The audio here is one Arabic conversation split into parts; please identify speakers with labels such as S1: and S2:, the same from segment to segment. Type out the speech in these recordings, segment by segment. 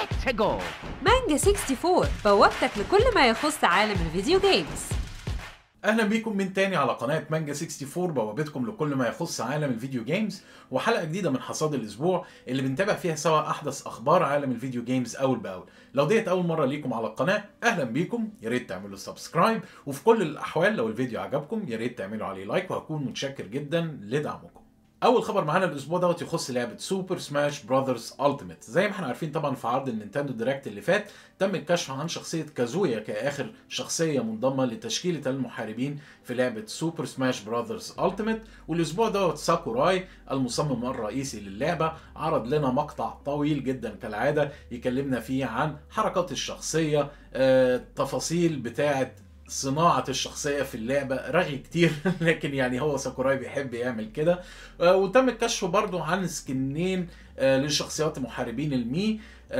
S1: Let's go!
S2: مانجا 64 بوابتك لكل ما يخص عالم الفيديو جيمز.
S3: اهلا بيكم من تاني على قناه مانجا 64 بوابتكم لكل ما يخص عالم الفيديو جيمز، وحلقه جديده من حصاد الاسبوع اللي بنتابع فيها سوا احدث اخبار عالم الفيديو جيمز اول باول. لو ديت اول مره ليكم على القناه اهلا بيكم، يا ريت تعملوا سبسكرايب، وفي كل الاحوال لو الفيديو عجبكم يا ريت تعملوا عليه لايك، وهكون متشكر جدا لدعمكم. اول خبر معانا الاسبوع دوت يخص لعبه سوبر سماش براذرز التيميت. زي ما احنا عارفين طبعا في عرض النينتندو دايركت اللي فات تم الكشف عن شخصيه كازويا كاخر شخصيه منضمه لتشكيله المحاربين في لعبه سوبر سماش براذرز التيميت. والاسبوع دوت ساكوراي المصمم الرئيسي للعبه عرض لنا مقطع طويل جدا كالعاده يكلمنا فيه عن حركات الشخصيه، التفاصيل بتاعه صناعة الشخصية في اللعبة، رغي كتير لكن يعني هو ساكوراي بيحب يعمل كده. وتم الكشف برضو عن سكنين لشخصيات محاربين المي،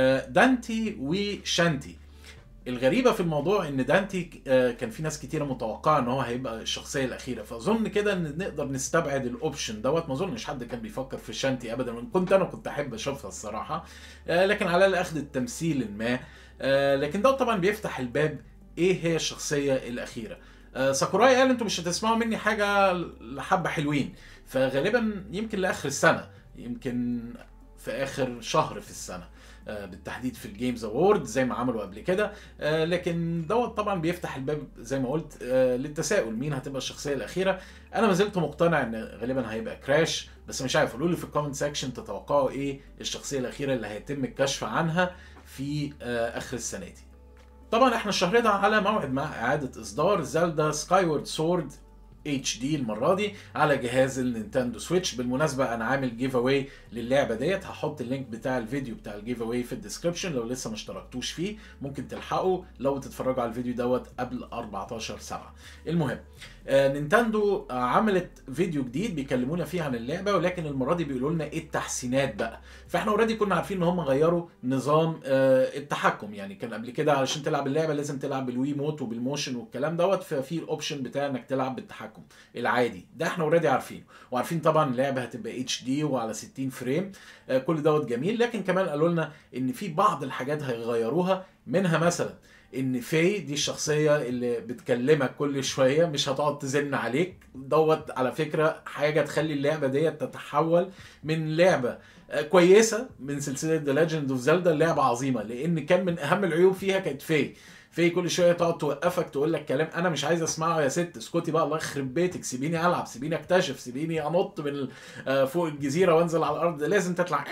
S3: دانتي وشانتي. الغريبة في الموضوع ان دانتي كان في ناس كتيرة متوقعة ان هو هيبقى الشخصية الاخيرة، فاظن كده ان نقدر نستبعد الاوبشن دوت. ما اظنش حد كان بيفكر في شانتي ابدا، وان كنت انا كنت احب اشوفها الصراحة، لكن على الاقل اخذت تمثيل ما. لكن ده طبعا بيفتح الباب ايه هي الشخصيه الاخيره. ساكوراي قال انتوا مش هتسمعوا مني حاجه لحبه حلوين، فغالبا يمكن لاخر السنه، يمكن في اخر شهر في السنه، بالتحديد في الجيمز اوورد زي ما عملوا قبل كده. لكن دوت طبعا بيفتح الباب زي ما قلت للتساؤل مين هتبقى الشخصيه الاخيره. انا ما زلت مقتنع ان غالبا هيبقى كراش، بس مش عارف، قولوا لي في الكومنت سيكشن تتوقعوا ايه الشخصيه الاخيره اللي هيتم الكشف عنها في اخر السنه دي. طبعا احنا الشهر ده على موعد مع اعادة اصدار زلدا سكايورد سورد HD المره دي على جهاز النينتندو سويتش. بالمناسبه انا عامل جيف اواي للعبه ديت، هحط اللينك بتاع الفيديو بتاع الجيف اواي في الديسكربشن، لو لسه ما اشتركتوش فيه ممكن تلحقوا لو تتفرجوا على الفيديو دوت قبل 14/7. المهم نينتندو عملت فيديو جديد بيكلمونا فيه عن اللعبه، ولكن المره دي بيقولوا لنا ايه التحسينات بقى. فاحنا اوريدي كنا عارفين ان هم غيروا نظام التحكم، يعني كان قبل كده علشان تلعب اللعبه لازم تلعب بالوي موت وبالموشن والكلام دوت، ففي الاوبشن بتاع انك تلعب بالتحكم العادي ده احنا اوريدي عارفينه، وعارفين طبعا اللعبه هتبقى HD وعلى 60 فريم. كل دوت جميل، لكن كمان قالوا لنا ان في بعض الحاجات هيغيروها، منها مثلا ان في دي الشخصيه اللي بتكلمك كل شويه مش هتقعد تزن عليك دوت. على فكره حاجه تخلي اللعبه ديت تتحول من لعبه كويسه من سلسله ذا ليجند اوف زيلدا لعبه عظيمه، لان كان من اهم العيوب فيها كانت في كل شويه تقعد توقفك تقول لك كلام انا مش عايز اسمعه، يا ست اسكتي بقى الله يخرب بيتك، سيبيني العب، سيبيني اكتشف، سيبيني انط من فوق الجزيره وانزل على الارض، لازم تطلع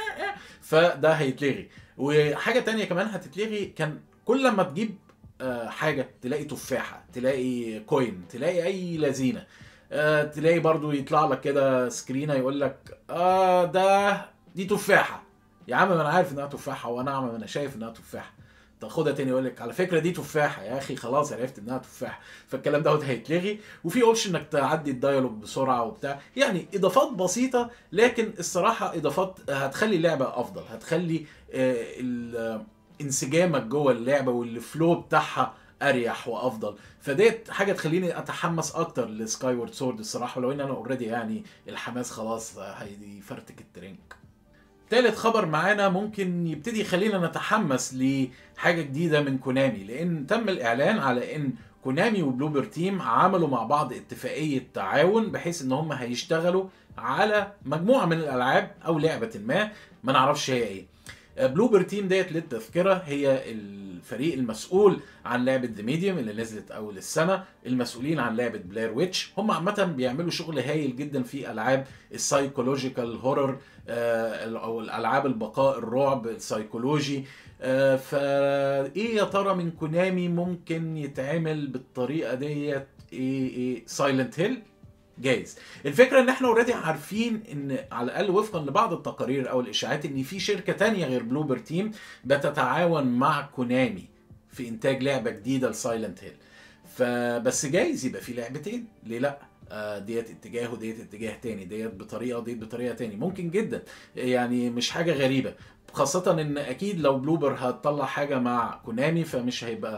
S3: فده هيتلغي. وحاجه تانية كمان هتتلغي، كان كل لما تجيب حاجه تلاقي تفاحه، تلاقي كوين، تلاقي اي لذينه، تلاقي برضو يطلع لك كده سكرينه يقول لك دي تفاحه. يا عم ما انا عارف انها تفاحه، وانا عم انا شايف انها تفاحه، تاخدها تاني يقول لك على فكره دي تفاحه، يا اخي خلاص عرفت انها تفاحه. فالكلام دوت هيتلغي، وفي اوبشن انك تعدي الدايالوج بسرعه وبتاع، يعني اضافات بسيطه، لكن الصراحه اضافات هتخلي اللعبه افضل، هتخلي انسجامك جوه اللعبه والفلو بتاعها اريح وافضل. فديت حاجه تخليني اتحمس اكتر لسكاي وورد سورد الصراحه، ولو ان انا اوريدي يعني الحماس خلاص هيفرتك الترنك. تالت خبر معانا ممكن يبتدي يخلينا نتحمس لحاجة جديدة من كونامي، لأن تم الإعلان على إن كونامي وبلوبر تيم عملوا مع بعض اتفاقية تعاون بحيث إن هم هيشتغلوا على مجموعة من الألعاب أو لعبة ما نعرفش هي إيه. بلوبر تيم ديت للتذكرة هي الفريق المسؤول عن لعبة ذا ميديوم اللي نزلت أول السنة، المسؤولين عن لعبة بلاير ويتش. هم عامة بيعملوا شغل هايل جدا في ألعاب السايكولوجيكال هورر، أو الألعاب البقاء الرعب السايكولوجي. فإيه يا ترى من كونامي ممكن يتعمل بالطريقة ديت؟ إيه سايلنت هيل جايز. الفكره ان احنا اوريدي عارفين ان على الاقل وفقا لبعض التقارير او الاشاعات ان في شركه تانية غير بلوبر تيم بتتعاون مع كونامي في انتاج لعبه جديده لسايلنت هيل. فبس جايز يبقى في لعبتين، ليه لا؟ ديت اتجاه وديت اتجاه تاني، ديت بطريقه وديت بطريقه تاني، ممكن جدا، يعني مش حاجه غريبه، خاصه ان اكيد لو بلوبر هتطلع حاجه مع كونامي فمش هيبقى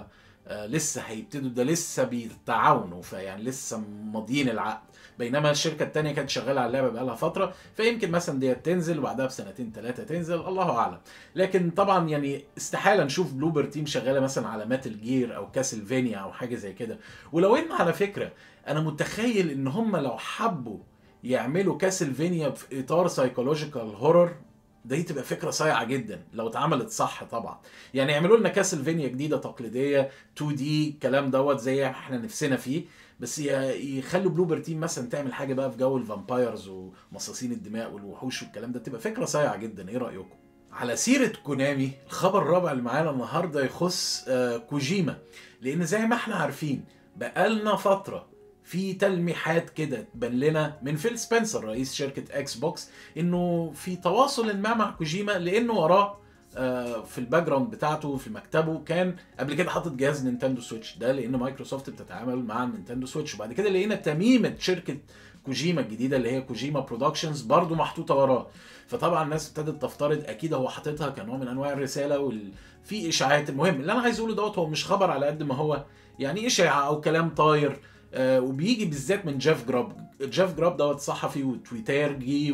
S3: لسه هيبتدوا، ده لسه بيتعاونوا، فيعني لسه ماضيين العقد، بينما الشركه التانيه كانت شغاله على اللعبه بقالها فتره، فيمكن مثلا ديت تنزل وبعدها بسنتين ثلاثه تنزل، الله اعلم. لكن طبعا يعني استحاله نشوف بلوبر تيم شغاله مثلا على ماتل جير او كاسلفينيا او حاجه زي كده. ولو ان على فكره انا متخيل ان هم لو حبوا يعملوا كاسلفينيا في اطار سايكولوجيكال هورر، دي تبقى فكره صايعه جدا لو اتعملت صح طبعا. يعني يعملوا لنا كاسلفينيا جديده تقليديه 2 دي الكلام دوت زي احنا نفسنا فيه، بس يخلوا بلوبر تيم مثلا تعمل حاجه بقى في جو الفامبايرز ومصاصين الدماء والوحوش والكلام ده، تبقى فكره صايعه جدا. ايه رايكم؟ على سيره كونامي، الخبر الرابع اللي معانا النهارده يخص كوجيما، لان زي ما احنا عارفين بقالنا فتره في تلميحات كده تبان لنا من فيل سبنسر رئيس شركه اكس بوكس انه في تواصل ما مع كوجيما، لانه وراه في الباك جراوند بتاعته في مكتبه كان قبل كده حاطط جهاز نينتندو سويتش، ده لان مايكروسوفت بتتعامل مع النينتندو سويتش. وبعد كده لقينا تميمه شركه كوجيما الجديده اللي هي كوجيما برودكشنز برضو محطوطه وراه. فطبعا الناس ابتدت تفترض اكيد هو حاططها كنوع من انواع الرساله في اشاعات. المهم اللي انا عايز اقوله دوت هو مش خبر على قد ما هو يعني اشاعه او كلام طاير، وبيجي بالذات من جيف جراب. جيف جراب دوت صحفي وتويترجي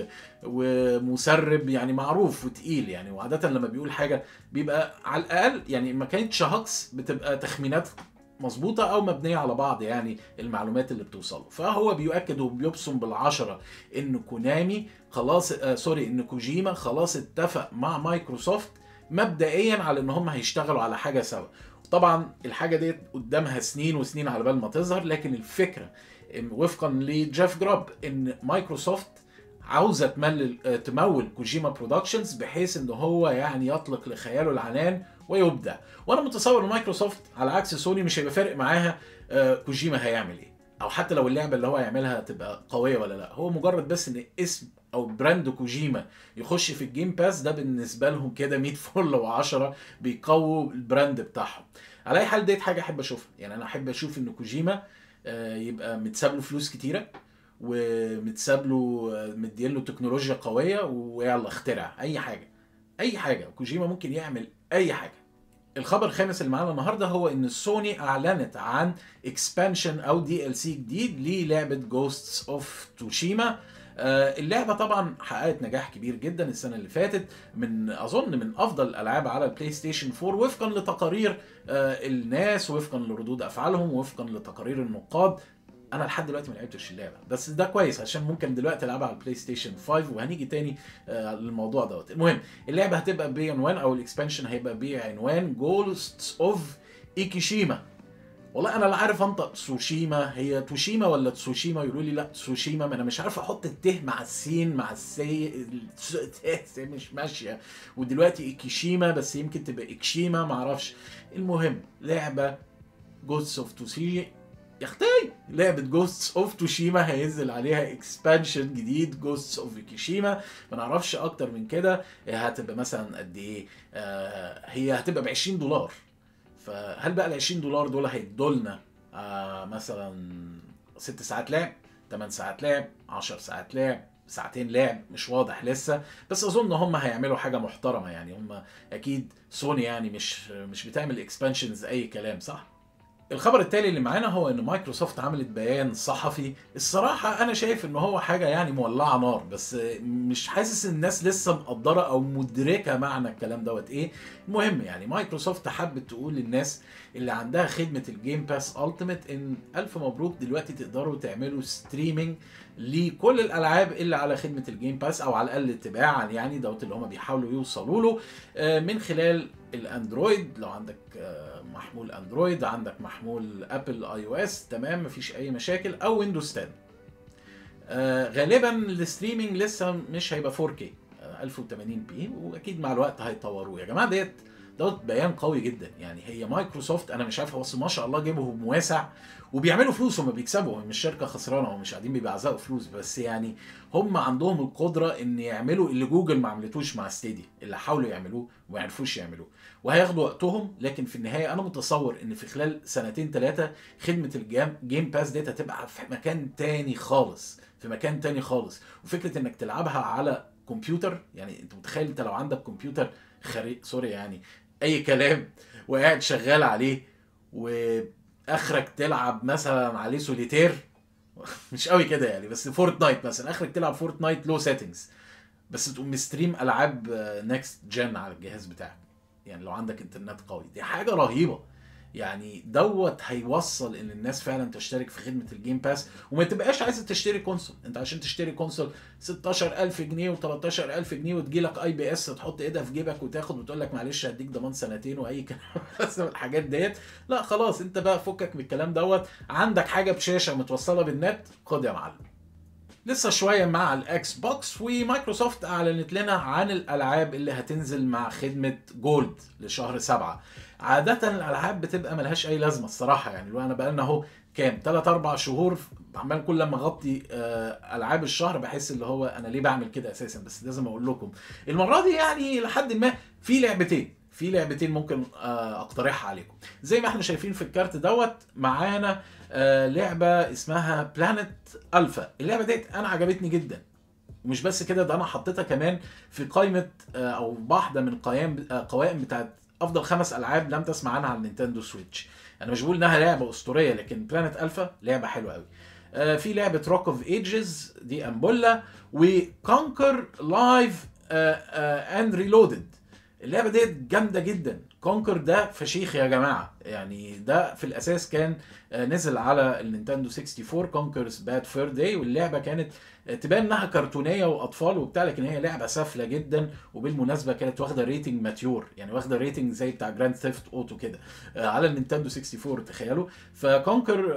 S3: ومسرب يعني معروف وتقيل يعني، وعادة لما بيقول حاجة بيبقى على الأقل يعني ما كانتش هاكس بتبقى تخمينات مظبوطة أو مبنية على بعض يعني المعلومات اللي بتوصله. فهو بيؤكد وبيبصم بالعشرة إن كونامي خلاص إن كوجيما خلاص اتفق مع مايكروسوفت مبدئيا على إن هم هيشتغلوا على حاجة سوا. طبعا الحاجه دي قدامها سنين وسنين على بال ما تظهر، لكن الفكره وفقا لجيف جراب ان مايكروسوفت عاوزه تمول كوجيما برودكشنز بحيث ان هو يعني يطلق لخياله العنان ويبدع. وانا متصور ان مايكروسوفت على عكس سوني مش هيبقى فارق معاها كوجيما هيعمل ايه، او حتى لو اللعبه اللي هو هيعملها تبقى قويه ولا لا. هو مجرد بس ان اسم او براند كوجيما يخش في الجيم باس، ده بالنسبه لهم كده 100 فل و10 بيقووا البراند بتاعهم. على اي حال ديت حاجه احب اشوفها، يعني انا احب اشوف ان كوجيما يبقى متساب له فلوس كتيره ومتساب له مدين له تكنولوجيا قويه ويلا اخترع اي حاجه. اي حاجه كوجيما ممكن يعمل اي حاجه. الخبر الخامس اللي معانا النهارده هو ان سوني اعلنت عن اكسبانشن او دي ال سي جديد للعبه جوستس اوف توشيما. اللعبه طبعا حققت نجاح كبير جدا السنه اللي فاتت، اظن من افضل الالعاب على البلاي ستيشن 4 وفقا لتقارير الناس وفقا لردود افعالهم وفقا لتقارير النقاد. انا لحد دلوقتي ما لعبتش اللعبه، بس ده كويس عشان ممكن دلوقتي العبها على البلاي ستيشن 5 وهنيجي تاني للموضوع دوت. المهم اللعبه هتبقى بعنوان او الاكسبانشن هيبقى بعنوان جوستس اوف ايكيشيما. والله انا لا عارف انطق تسوشيما، هي توشيما ولا تسوشيما؟ يقولوا لي لا تسوشيما، ما انا مش عارف احط الته مع السين مع مش ماشيه. ودلوقتي ايكيشيما بس يمكن تبقى ايكشيما ما اعرفش. المهم لعبه جوستس اوف توشيما يا اختي، لعبه جوستس اوف توشيما هينزل عليها اكسبانشن جديد جوستس اوف ايكيشيما. ما نعرفش اكتر من كده هتبقى مثلا قد ايه. هي هتبقى ب $20. فهل بقى ال $20 دول هيدولنا مثلا 6 ساعات لعب، 8 ساعات لعب، 10 ساعات لعب، ساعتين لعب؟ مش واضح لسه، بس اظن هم هيعملوا حاجه محترمه. يعني هم اكيد سوني يعني مش بتعمل اكسبانشنز اي كلام، صح؟ الخبر التالي اللي معانا هو ان مايكروسوفت عملت بيان صحفي. الصراحة انا شايف ان هو حاجة يعني مولعة نار، بس مش حاسس ان الناس لسه مقدرة او مدركة معنى الكلام دوت ايه. المهم يعني مايكروسوفت حبت تقول للناس اللي عندها خدمة الجيم باس التيميت ان الف مبروك، دلوقتي تقدروا تعملوا ستريمينج لكل الالعاب اللي على خدمة الجيم باس، او على الاقل تباعا يعني دوت اللي هم بيحاولوا يوصلوا له من خلال الاندرويد. لو عندك محمول اندرويد، عندك محمول ابل اي او اس، تمام مفيش اي مشاكل، او ويندوز 10. غالبا الستريمينج لسه مش هيبقى 4K 1080 بي، واكيد مع الوقت هيطوروه. يا جماعه دوت بيان قوي جدا. يعني هي مايكروسوفت انا مش عارف، بس ما شاء الله جيبهم واسع وبيعملوا فلوس، هم بيكسبوا، هم مش شركه خسرانه، هم مش قاعدين بيبعزقوا فلوس، بس يعني هم عندهم القدره ان يعملوا اللي جوجل ما عملتوش مع ستيدي، اللي حاولوا يعملوه وما عرفوش يعملوه، وهياخدوا وقتهم. لكن في النهايه انا متصور ان في خلال سنتين ثلاثه خدمه الجيم باس ديت هتبقى في مكان تاني خالص، في مكان تاني خالص. وفكره انك تلعبها على كمبيوتر، يعني انت متخيل انت لو عندك كمبيوتر سوري يعني اي كلام وقاعد شغال عليه واخرك تلعب مثلا عليه سوليتير مش قوي كده يعني، بس فورتنايت مثلا اخرك تلعب فورتنايت لو سيتنجز، بس تقوم مستريم العاب نكست جن على الجهاز بتاعك، يعني لو عندك انترنت قوي، دي حاجه رهيبه. يعني دوت هيوصل ان الناس فعلا تشترك في خدمه الجيم باس، وما تبقاش عايزه تشتري كونسول. انت عشان تشتري كونسول 16000 جنيه و13000 جنيه، وتجي لك اي بي اس تحط ايدها في جيبك وتاخد وتقول لك معلش هديك ضمان سنتين واي كلام بس الحاجات ديت. لا خلاص، انت بقى فكك من الكلام دوت، عندك حاجه بشاشه متوصله بالنت، خد يا معلم. لسه شويه مع الاكس بوكس، ومايكروسوفت اعلنت لنا عن الالعاب اللي هتنزل مع خدمه جولد لشهر 7. عاده الالعاب بتبقى ملهاش اي لازمه الصراحه، يعني لو انا بقالنا اهو كام 3 4 شهور عمال كل لما اغطي العاب الشهر بحس اللي هو انا ليه بعمل كده اساسا. بس لازم اقول لكم المره دي يعني لحد ما في لعبتين ممكن اقترحها عليكم. زي ما احنا شايفين في الكارت دوت معانا لعبه اسمها بلانت الفا. اللعبه ديت انا عجبتني جدا، ومش بس كده، ده انا حطيتها كمان في قائمه او واحده من قوائم بتاعت افضل 5 العاب لم تسمع عنها على النينتندو سويتش. انا مش بقول انها لعبه اسطوريه، لكن بلانت الفا لعبه حلوه قوي. في لعبه روك اوف ايجز دي امبولا، وكونكر لايف اند ريلودد. اللعبه ديت جامده جدا. كونكر ده فشيخ يا جماعه، يعني ده في الاساس كان نزل على النينتندو 64 كونكرز باد فير داي، واللعبه كانت تبان انها كرتونيه واطفال وبتاع، لكن هي لعبه سافله جدا. وبالمناسبه كانت واخده ريتنج ماتيور، يعني واخده ريتنج زي بتاع جراند ثيفت اوتو كده على النينتندو 64، تخيلوا. فكونكر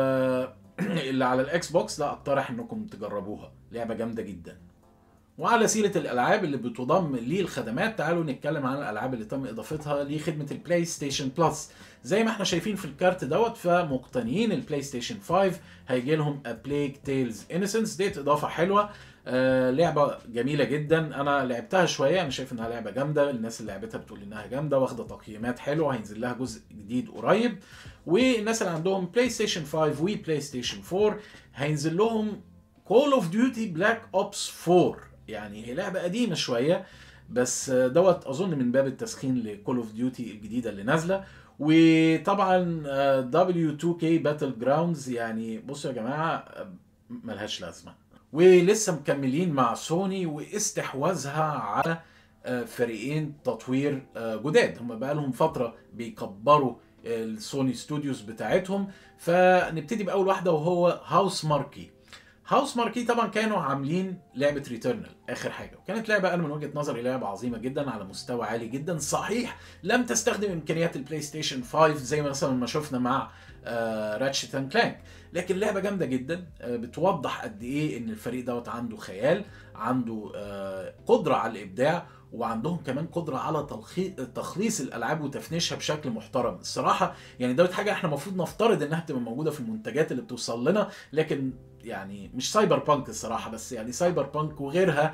S3: اللي على الاكس بوكس لا اقترح انكم تجربوها، لعبه جامده جدا. وعلى سيرة الألعاب اللي بتضم للخدمات، تعالوا نتكلم عن الألعاب اللي تم إضافتها لخدمة البلاي ستيشن بلس. زي ما احنا شايفين في الكارت دوت، فمقتنيين البلاي ستيشن 5 هيجي لهم A Plague Tales Innocence. ديت إضافة حلوة، لعبة جميلة جدا. أنا لعبتها شوية، أنا شايف إنها لعبة جامدة. الناس اللي لعبتها بتقول إنها جامدة، واخدة تقييمات حلوة. هينزل لها جزء جديد قريب. والناس اللي عندهم بلاي ستيشن 5 وبلاي ستيشن 4 هينزل لهم Call of Duty Black Ops 4. يعني هي لعبة قديمة شوية، بس دوت أظن من باب التسخين لكول اوف ديوتي الجديدة اللي نازلة. وطبعا W2K Battle Grounds، يعني بصوا يا جماعة ملهاش لازمة. ولسه مكملين مع سوني واستحواذها على فريقين تطوير جداد. هم بقى لهم فترة بيكبروا السوني ستوديوز بتاعتهم. فنبتدي بأول واحدة وهو هاوس ماركي. هاوس ماركي طبعا كانوا عاملين لعبه ريتيرنال اخر حاجه، وكانت لعبه انا من وجهه نظري لعبه عظيمه جدا على مستوى عالي جدا. صحيح لم تستخدم امكانيات البلاي ستيشن 5 زي مثلا ما شفنا مع راتشيت اند كلانك، لكن لعبه جامده جدا. بتوضح قد ايه ان الفريق دوت عنده خيال، عنده قدره على الابداع، وعندهم كمان قدره على تخليص الالعاب وتفنيشها بشكل محترم الصراحه. يعني دوت حاجه احنا المفروض نفترض انها تبقى موجوده في المنتجات اللي بتوصل لنا، لكن يعني مش سايبر بانك الصراحه، بس يعني سايبر بانك وغيرها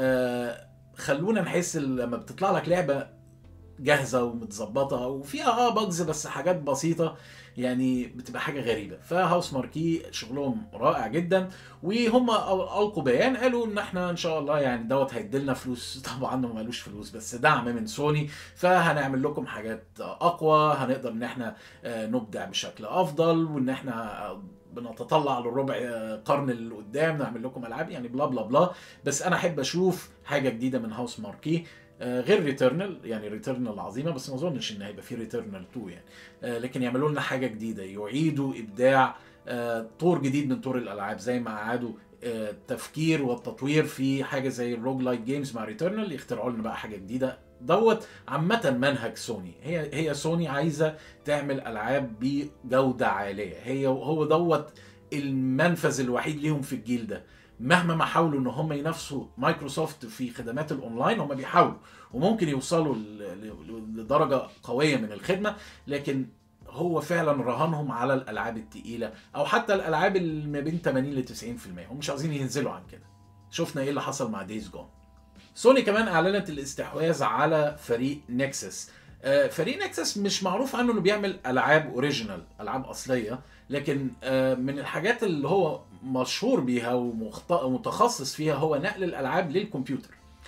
S3: خلونا نحس لما بتطلع لك لعبه جاهزه ومتظبطه وفيها باجز بس حاجات بسيطه، يعني بتبقى حاجه غريبه. فهاوس ماركي شغلهم رائع جدا، وهم القوا بيان قالوا ان احنا ان شاء الله يعني دوت هيديلنا فلوس. طبعا ما قالوش فلوس، بس دعم من سوني، فهنعمل لكم حاجات اقوى، هنقدر ان احنا نبدع بشكل افضل، وان احنا بنتطلع للربع قرن اللي قدام نعمل لكم العاب، يعني بلا بلا بلا. بس انا احب اشوف حاجه جديده من هاوس ماركي غير ريتيرنال. يعني ريتيرنال عظيمه، بس ما اظنش ان هيبقى في ريتيرنال 2 يعني. لكن يعملوا لنا حاجه جديده، يعيدوا ابداع طور جديد من طور الالعاب، زي ما اعادوا التفكير والتطوير في حاجه زي الروج لايك جيمز مع ريتيرنال. يخترعوا لنا بقى حاجه جديده. دوت عامه منهج سوني، هي سوني عايزه تعمل العاب بجوده عاليه، هو دوت المنفذ الوحيد ليهم في الجيل ده. مهما ما حاولوا ان هم ينافسوا مايكروسوفت في خدمات الاونلاين، هم بيحاولوا وممكن يوصلوا لدرجه قويه من الخدمه، لكن هو فعلا رهانهم على الالعاب التقيله، او حتى الالعاب اللي ما بين 80 ل 90%. هم مش عايزين ينزلوا عن كده. شفنا ايه اللي حصل مع دايز جون. سوني كمان اعلنت الاستحواذ على فريق نكسس. فريق نكسس مش معروف عنه انه بيعمل العاب اوريجينال، العاب اصليه، لكن من الحاجات اللي هو مشهور بيها ومتخصص فيها هو نقل الالعاب للكمبيوتر.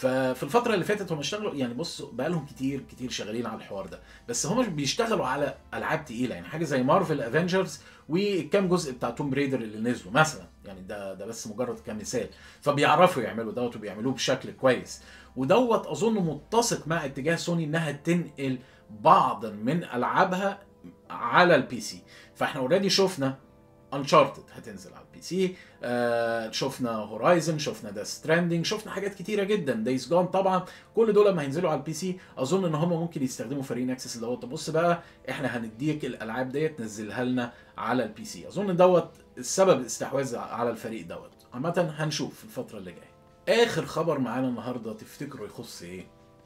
S3: ففي الفتره اللي فاتت هم اشتغلوا، يعني بص بقى لهم كتير شغالين على الحوار ده، بس هم بيشتغلوا على العاب تقيله، يعني حاجه زي مارفل افنجرز والكام جزء بتاع توم بريدر اللي نزلوا مثلا، يعني ده بس مجرد كمثال. فبيعرفوا يعملوا دوت وبيعملوه بشكل كويس، ودوت اظن متسق مع اتجاه سوني انها تنقل بعض من العابها على البي سي. فاحنا اوريدي شفنا انشارتد هتنزل على البي سي، شفنا هورايزن، شفنا ذا ستراندنج، شفنا حاجات كتيره جدا، دايز جون طبعا. كل دول لما هينزلوا على البي سي اظن ان هم ممكن يستخدموا فريق اكسس دوت. بص بقى احنا هنديك الالعاب ديت نزلها لنا على البي سي. اظن دوت السبب الاستحواذ على الفريق دوت. عامه هنشوف في الفتره اللي جايه. اخر خبر معانا النهارده تفتكروا يخص ايه؟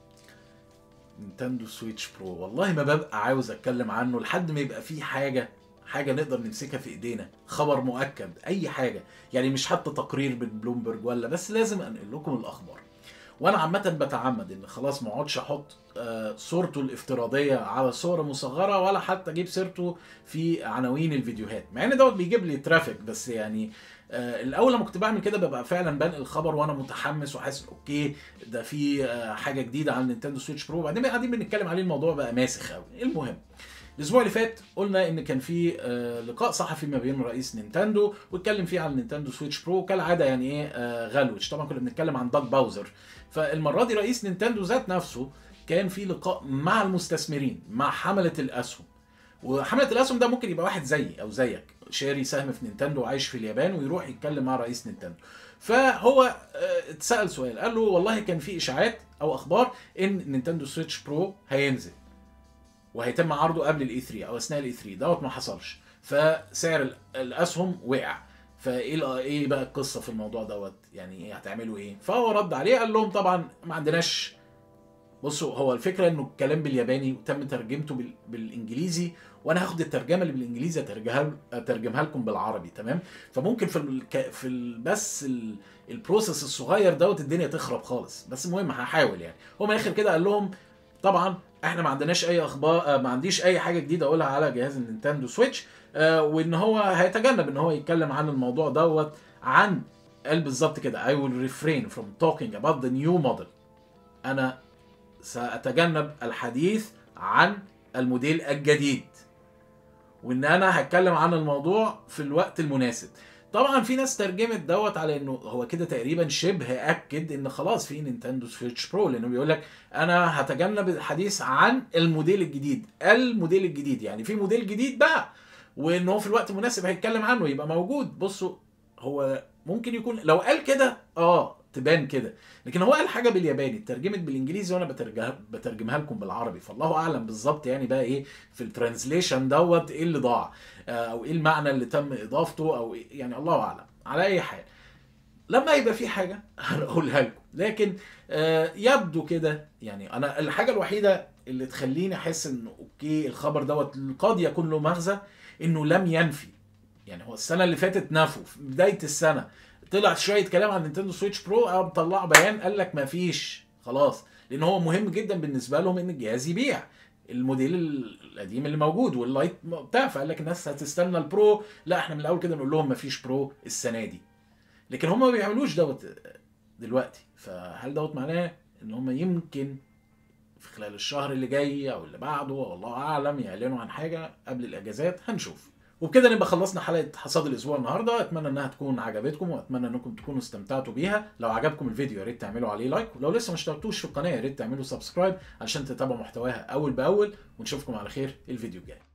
S3: نينتندو سويتش برو. والله ما ببقى عاوز اتكلم عنه لحد ما يبقى فيه حاجه نقدر نمسكها في ايدينا، خبر مؤكد، اي حاجه، يعني مش حتى تقرير من بلومبرج ولا، بس لازم انقل لكم الاخبار. وانا عامه بتعمد ان خلاص ما اقعدش احط صورته الافتراضيه على صوره مصغره، ولا حتى اجيب سيرته في عناوين الفيديوهات، مع ان دوت بيجيب لي ترافيك، بس يعني الاول لما كنت بعمل كده ببقى فعلا بنقل الخبر وانا متحمس وحاسس اوكي ده في حاجه جديده عن نينتندو سويتش برو، بعدين قاعدين بنتكلم عليه الموضوع بقى ماسخ قوي. المهم الاسبوع اللي فات قلنا ان كان في لقاء صحفي ما بين رئيس نينتندو واتكلم فيه عن نينتندو سويتش برو كالعاده، يعني ايه غلوش. طبعا كنا بنتكلم عن داك باوزر. فالمره دي رئيس نينتندو ذات نفسه كان في لقاء مع المستثمرين، مع حمله الاسهم. وحمله الاسهم ده ممكن يبقى واحد زيي او زيك شاري سهم في نينتندو وعايش في اليابان ويروح يتكلم مع رئيس نينتندو. فهو اتسال سؤال، قال له والله كان في اشاعات او اخبار ان نينتندو سويتش برو هينزل وهيتم عرضه قبل الاي 3 او اثناء الاي 3 دوت، ما حصلش، فسعر الاسهم وقع. ايه بقى القصه في الموضوع دوت؟ يعني ايه هتعملوا ايه؟ فهو رد عليه قال لهم طبعا ما عندناش. بصوا هو الفكره انه الكلام بالياباني وتم ترجمته بالانجليزي، وانا هاخد الترجمه اللي بالانجليزي اترجمها لكم بالعربي، تمام؟ فممكن في بس البروسيس الصغير دوت الدنيا تخرب خالص، بس المهم هحاول. يعني هو من الاخر كده قال لهم طبعا احنا ما عندناش اي اخبار، ما عنديش اي حاجه جديده اقولها على جهاز النينتندو سويتش، وان هو هيتجنب ان هو يتكلم عن الموضوع دوت، عن قال بالظبط كده I will refrain from talking about the new model. انا ساتجنب الحديث عن الموديل الجديد، وان انا هتكلم عن الموضوع في الوقت المناسب. طبعا في ناس ترجمت دوت على انه هو كده تقريبا شبه اكد ان خلاص في نينتندو سويتش برو، لانه بيقول لك انا هتجنب الحديث عن الموديل الجديد، يعني في موديل جديد بقى، وان هو في الوقت المناسب هيتكلم عنه يبقى موجود. بصوا هو ممكن يكون لو قال كده تبان كده، لكن هو قال حاجه بالياباني اترجمت بالانجليزي وانا بترجمها لكم بالعربي، فالله اعلم بالظبط يعني بقى ايه في الترانزليشن دوت، ايه اللي ضاع او ايه المعنى اللي تم اضافته، او إيه يعني الله اعلم. على اي حال لما يبقى في حاجه هنقولها لكم، لكن يبدو كده يعني انا الحاجه الوحيده اللي تخليني احس انه اوكي الخبر دوت قد يكون له مغزى انه لم ينفي. يعني هو السنه اللي فاتت نفوا في بدايه السنه، طلع شويه كلام عن نينتندو سويتش برو، قام طلعوا بيان قال لك ما فيش خلاص، لان هو مهم جدا بالنسبه لهم ان الجهاز يبيع الموديل القديم اللي موجود واللايت بتاع، فقال لك الناس هتستنى البرو، لا احنا من الاول كده نقول لهم ما فيش برو السنه دي. لكن هم ما بيعملوش دوت دلوقتي، فهل دوت معناه ان هم يمكن في خلال الشهر اللي جاي او اللي بعده والله اعلم يعلنوا عن حاجه قبل الاجازات؟ هنشوف. وبكده نبقى خلصنا حلقه حصاد الاسبوع النهارده. اتمنى انها تكون عجبتكم، واتمنى انكم تكونوا استمتعتوا بيها. لو عجبكم الفيديو يا ريت تعملوا عليه لايك، ولو لسه ما اشتركتوش في القناه يا ريت تعملوا سبسكرايب عشان تتابعوا محتواها اول باول، ونشوفكم على خير الفيديو الجاي.